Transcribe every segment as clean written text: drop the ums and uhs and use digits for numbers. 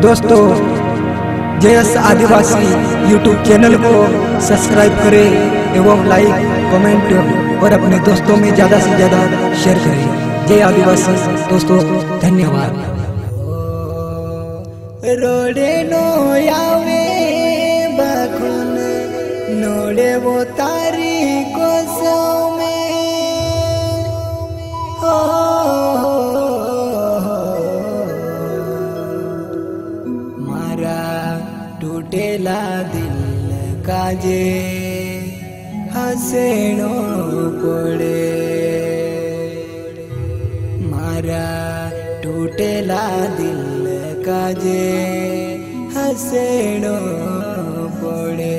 दोस्तों जयस आदिवासी यूट्यूब चैनल को सब्सक्राइब करें एवं लाइक कमेंट और अपने दोस्तों में ज़्यादा से ज़्यादा शेयर करें। जय आदिवासी दोस्तों, धन्यवाद। रोडे नो यावे बखुन नोडे वो तारी कोसो में मारा टूटेला दिल काजे हसेनो पड़े, मारा टूटेला दिल काजे हसेनो पड़े।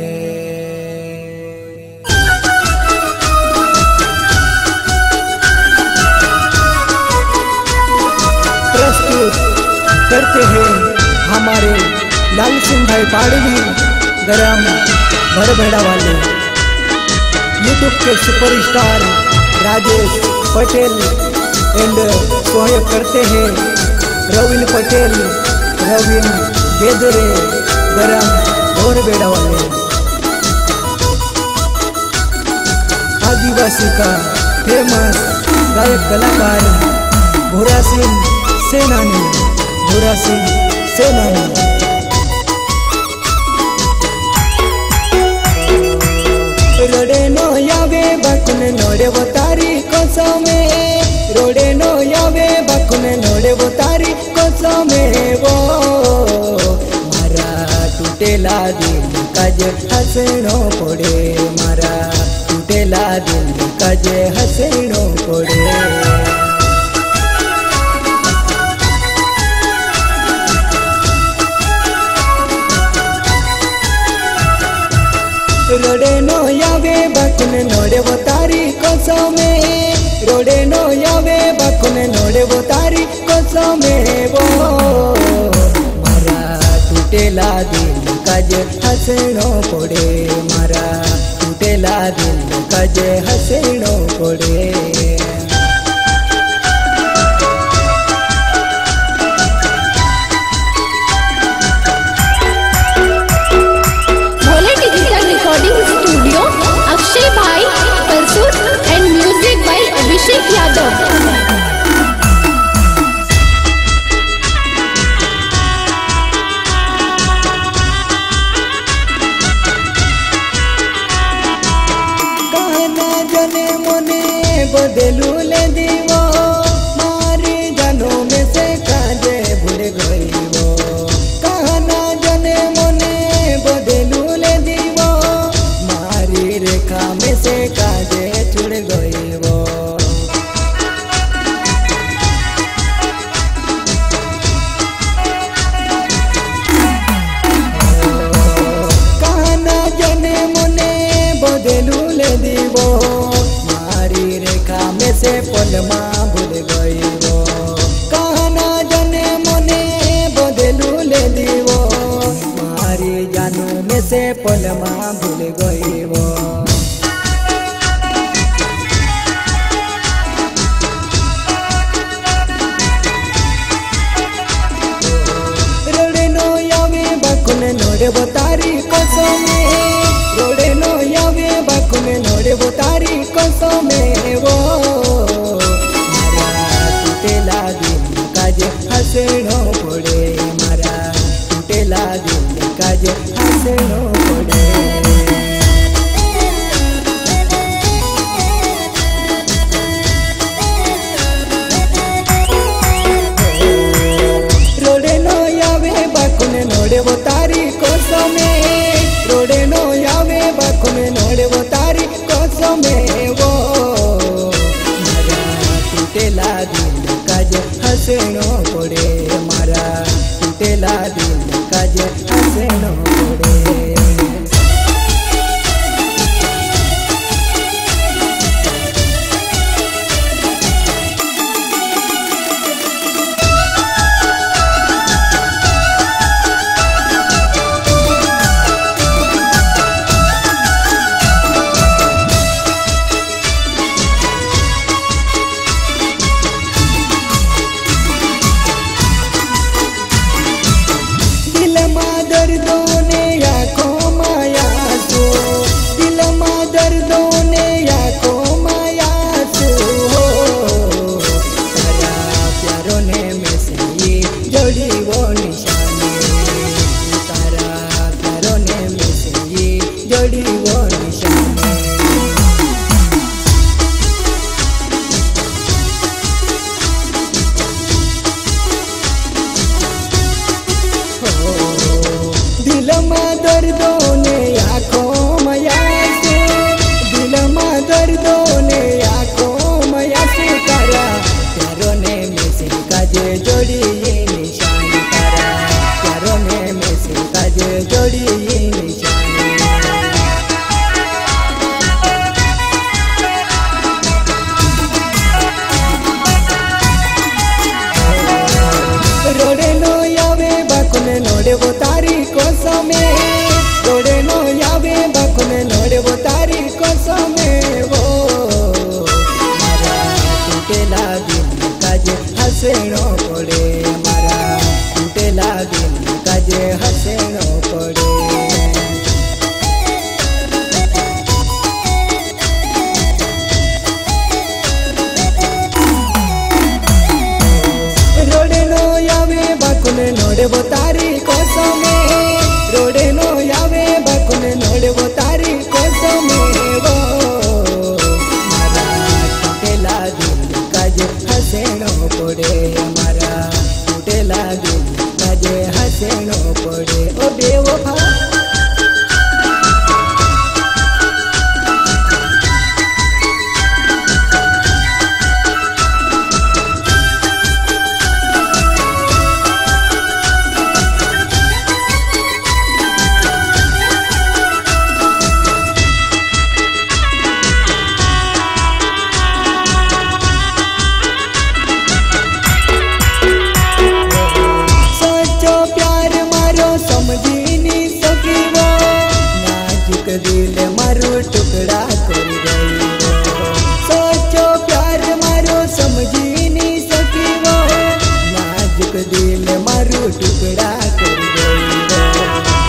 प्रस्तुत करते हैं हमारे लाल सिंह भाई पाड़वी ग्राम भरभेड़ा वाले यूट्यूब के सुपरस्टार राजेश पटेल एंड सहयोग करते हैं रवीन पटेल, रवीन बेदरे ग्राम भरभेड़ा वाले। आदिवासी का फेमस गायक कलाकार भूरा सिंह सेनानी, भूरा सिंह सेनानी। रोडे नो यावे बकुन नोडे वो तारी कोसो में, रोडे नो यावे बकुन नोडे वो तारी कोसो में वो मारा टूटेला दिल काजे हसनो पड़े, मारा टूटेला दिल काजे हसनो पड़े। रोडे नो यावे बकुन नोडे वो तारी कोसो में, रोडे नो यावे बकुन नोडे वो तारी कोसो में वो मारा टूटेला दिल काजे हसनो पड़े, मारा टूटेला दिल काजे हसनो पड़े। स्टूडियो अक्षय भाई pursuit and music by Abhishek Yadav. कहना जने मोने बदलू ले दीवो, मारी जानों में से काजे भूल गई वो। कहना जने मोने बदलू ले दीवो, मारी रेखा में से काजे छुड़ गई वो। कहना जने मोने बदलू ले दीवो, मारी रेखा में से पलमा भूल गई वो। कहना जने मोने बदलू ले दीवो, मारी जानू में से पलमा भूल गई वो। रोडे नो यावे बकुन नोडे वो तारी कोसो में, रोडे नो यावे बकुन नोडे वो तारी कोसो में वो मारा टूटेला दिल काजे हसनो पड़े, मारा टूटेला दिल काजे हसनो पड़े। रोडे नो यावे बकुन नोडे वो तारी कोसो में, रोडे नो यावे बकुन नोडे वो तारी कोसो में वो मारा टूटेला दिल काजे हसनो पड़े, मारा टूटेला दिल काजे हसनो पड़े। में से ये जोड़ी वो निशानी, तारा प्यारों ने में से ये जोड़ी वो निशानी। दिल में दर्दों ने आँखों में आंसू, दिल में दर्दों ने आँखों में आंसू, तारा प्यारों ने में से काजे जोड़ी ये निशानी, तारा प्यारों ने में से काजे जोड़ी ये निशानी। रोडे नो यावे बाकुने नोडे वो तारी कोसमे, रोडे नो यावे बाकुने नोडे वो तारी कोसमे वो, मारा टूटेला दिल काजे हसेनो पड़े, मारा टूटेला दिल काजे हसेनो पड़े। रोडे नो यावे बाकुने नोडे वो तारी कोसमे, रोडे नो यावे बाकुने नोडे वो तारी कोसमे वो, मारा टूटेला दिल काजे हसेनो पड़े, मारा टूटेला दिल काजे हसेनो पड़े। ओ बेवफा समझी नहीं सकी वो, नाजुक दिल मारो टुकड़ा कर गई वो, सोचो प्यार मारो समझी नहीं सकी वो, नाजुक दिल मारो टुकड़ा कर गई वो।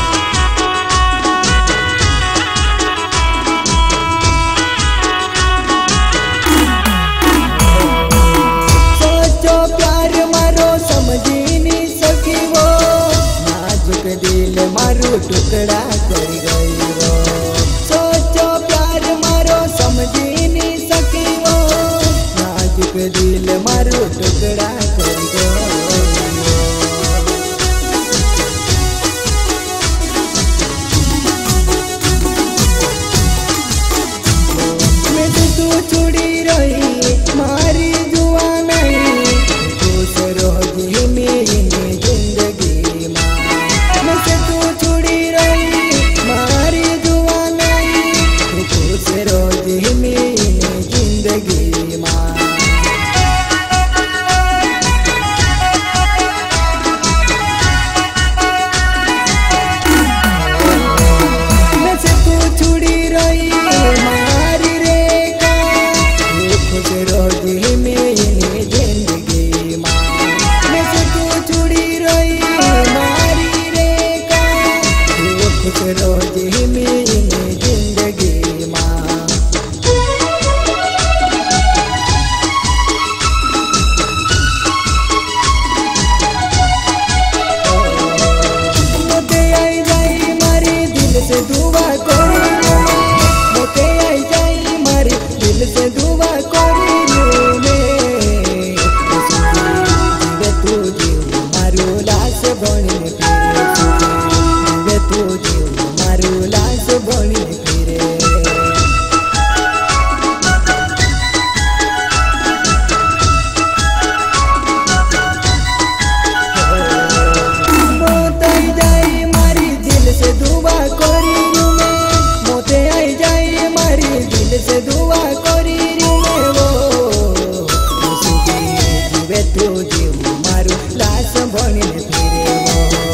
सोचो प्यार मारो समझी नहीं सकी वो, दिल मारो टुकड़ा कर गई वो, सोचो प्यार मारो समझी नहीं सकी वो, नाजुक दिल मारो टुकड़ा कर गई। मैं तू छुड़ी रही मारी जुआ नहीं, खुश रहोगी मेरी जिंदगी माँ, मुझसे तू छुड़ी रही मारी दुआ नहीं, खुश रोजी मेरी जिंदगी माँ। मुझसे तू छुड़ी रही मारी रेखा, खुश रोजी मेरी जिंदगी माँ, मुझसे तू छुड़ी रही मारी रेखा, खुश रोजी मेरी जिंदगी माँ। मोते आई जाई मारी दिल से दुआ करी, मोते आई जाई मारी दिल से दुआ करी जीवे तू जीव मारू लाश बनी फिरे, तू जीव मारू लाश बनी फिरे। मोते आई जाई मारी दिल से दुआ करी मैं, मोते आई जाई मारी दिल से दुआ करी मैं वो, जीवे तू जीव मारू लाश बनी फिरे वो।